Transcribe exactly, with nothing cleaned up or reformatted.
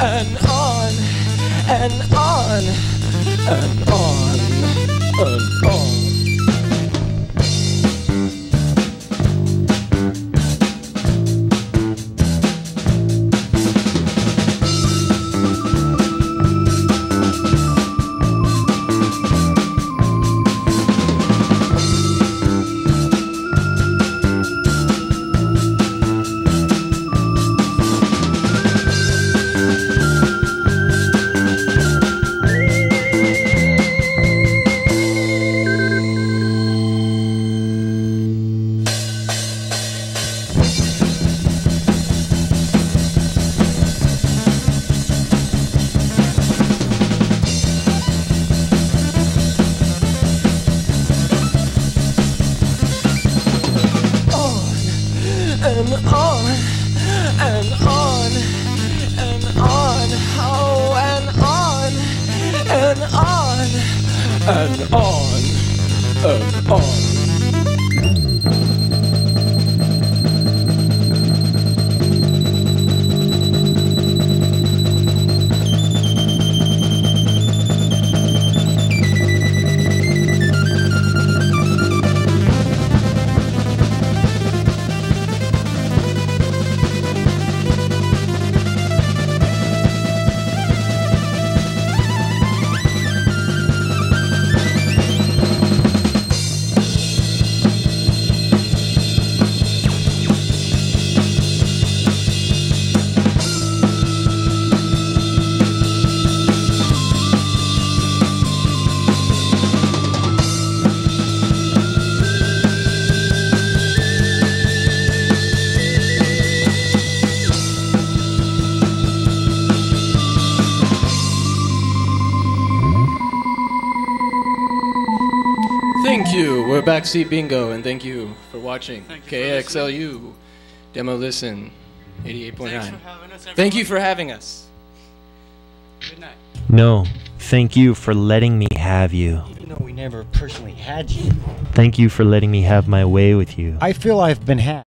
and on and on and on and on. And on, and on, and on, oh, and on, and on, and on, and on. Thank you. We're Backseat Bingo, and thank you for watching K X L U Demolisten eighty-eight point nine. Thank you for having us. Good night. No, thank you for letting me have you. Even though we never personally had you. Thank you for letting me have my way with you. I feel I've been had.